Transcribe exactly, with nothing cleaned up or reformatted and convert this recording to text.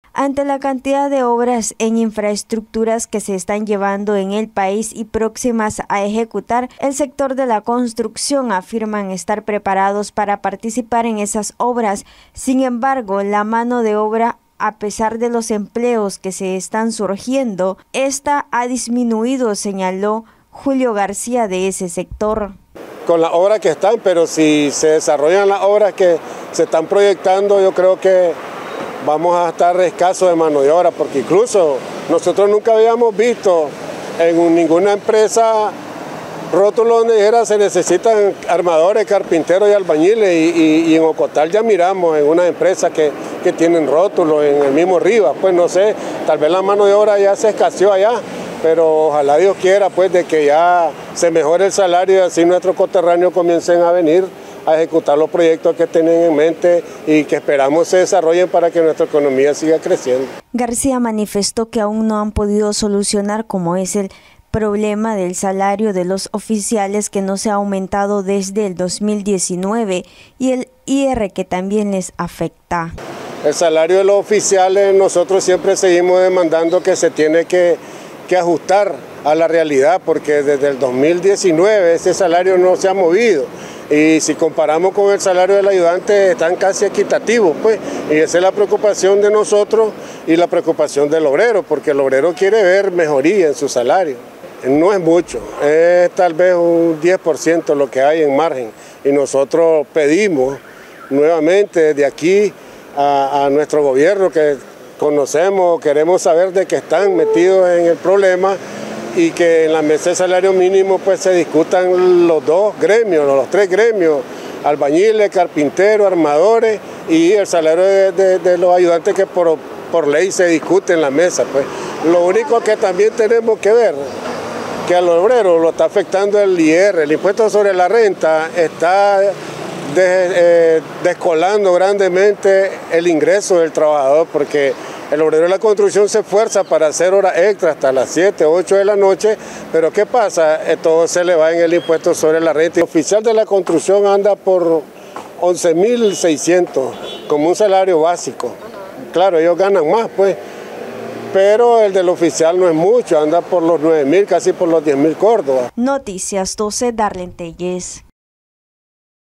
Ante la cantidad de obras en infraestructuras que se están llevando en el país y próximas a ejecutar, el sector de la construcción afirman estar preparados para participar en esas obras. Sin embargo, la mano de obra, a pesar de los empleos que se están surgiendo, esta ha disminuido, señaló Julio García de ese sector. Con las obras que están, pero si se desarrollan las obras que se están proyectando, yo creo que vamos a estar escasos de mano de obra, porque incluso nosotros nunca habíamos visto en ninguna empresa rótulos donde dijera se necesitan armadores, carpinteros y albañiles, y, y, y en Ocotal ya miramos en una empresa que, que tienen rótulos en el mismo Rivas. Pues no sé, tal vez la mano de obra ya se escaseó allá, pero ojalá Dios quiera pues de que ya se mejore el salario y así nuestros coterráneos comiencen a venir a ejecutar los proyectos que tienen en mente y que esperamos se desarrollen para que nuestra economía siga creciendo. García manifestó que aún no han podido solucionar como es el problema del salario de los oficiales, que no se ha aumentado desde el dos mil diecinueve, y el I R que también les afecta. El salario de los oficiales nosotros siempre seguimos demandando que se tiene que, que ajustar a la realidad, porque desde el dos mil diecinueve ese salario no se ha movido. Y si comparamos con el salario del ayudante, están casi equitativos, pues, y esa es la preocupación de nosotros y la preocupación del obrero, porque el obrero quiere ver mejoría en su salario. No es mucho, es tal vez un diez por ciento lo que hay en margen, y nosotros pedimos nuevamente desde aquí a, a nuestro gobierno, que conocemos, queremos saber de que están metidos en el problema, y que en la mesa de salario mínimo pues se discutan los dos gremios, los tres gremios, albañiles, carpinteros, armadores, y el salario de, de, de los ayudantes que por, por ley se discute en la mesa. Pues. Lo único que también tenemos que ver, que al obrero lo está afectando el I R, el impuesto sobre la renta está de, eh, descolando grandemente el ingreso del trabajador, porque el obrero de la construcción se esfuerza para hacer horas extras hasta las siete, ocho de la noche, pero ¿qué pasa? Eh, todo se le va en el impuesto sobre la renta. El oficial de la construcción anda por once mil seiscientos como un salario básico. Claro, ellos ganan más, pues, pero el del oficial no es mucho, anda por los nueve mil, casi por los diez mil Córdoba. Noticias doce, Darlene Telles.